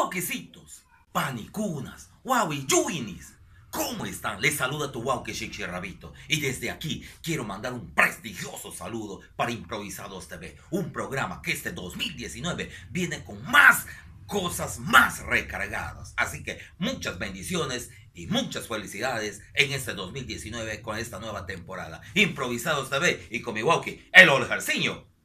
Wauquecitos, panicunas, guauiyuinis. ¿Cómo están? Les saluda tu Wauque Rabito. Y desde aquí quiero mandar un prestigioso saludo para Improvisados TV. Un programa que este 2019 viene con más cosas más recargadas. Así que muchas bendiciones y muchas felicidades en este 2019 con esta nueva temporada. Improvisados TV y con mi Wauque, el Oljarciño.